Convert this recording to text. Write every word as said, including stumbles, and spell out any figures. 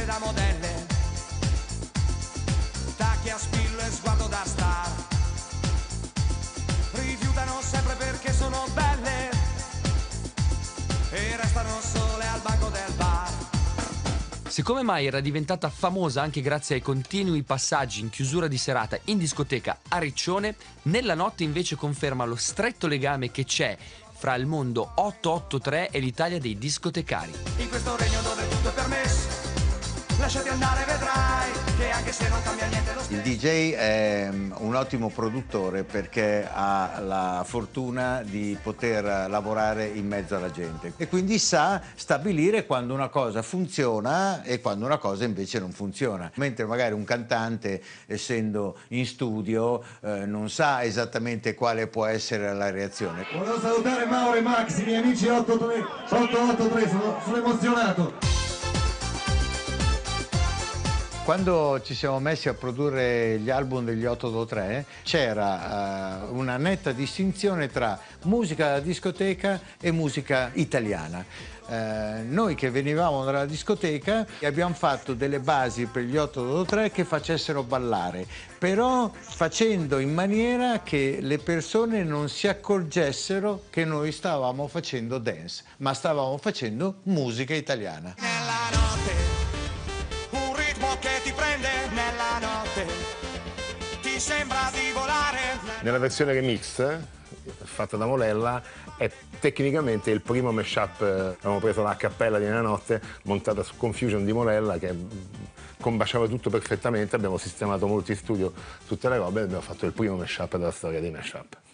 da modelle, tacchi a spillo e sguardo da star, rifiutano sempre perché sono belle e restano sole al banco del bar. Siccome mai era diventata famosa anche grazie ai continui passaggi in chiusura di serata in discoteca a Riccione, Nella notte invece conferma lo stretto legame che c'è fra il mondo otto otto tre e l'Italia dei discotecari. In questo regno dove tutto è permesso, lasciati andare, vedrai che anche se non cambia niente lo stesso. Il D J è un ottimo produttore perché ha la fortuna di poter lavorare in mezzo alla gente e quindi sa stabilire quando una cosa funziona e quando una cosa invece non funziona. Mentre magari un cantante, essendo in studio, eh, non sa esattamente quale può essere la reazione. Volevo salutare Mauro e Max, i miei amici otto otto tre, sono, sono emozionato. Quando ci siamo messi a produrre gli album degli otto otto tre c'era uh, una netta distinzione tra musica da discoteca e musica italiana. Uh, noi che venivamo dalla discoteca abbiamo fatto delle basi per gli otto otto tre che facessero ballare, però facendo in maniera che le persone non si accorgessero che noi stavamo facendo dance, ma stavamo facendo musica italiana. Nella notte che ti prende nella notte, ti sembra di volare. Nella versione remix fatta da Molella è tecnicamente il primo mashup. Abbiamo preso la cappella di Nella notte montata su Confusion di Molella che combaciava tutto perfettamente, abbiamo sistemato molti studio, tutte le robe e abbiamo fatto il primo mashup della storia dei mashup.